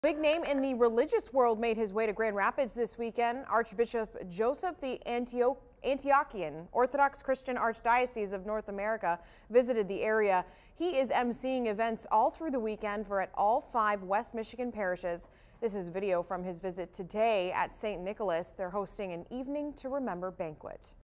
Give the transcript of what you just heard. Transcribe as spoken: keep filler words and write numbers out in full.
Big name in the religious world made his way to Grand Rapids this weekend. Archbishop Joseph the Antio Antiochian Orthodox Christian Archdiocese of North America visited the area. He is emceeing events all through the weekend for at all five West Michigan parishes. This is video from his visit today at Saint Nicholas. They're hosting an Evening to Remember banquet.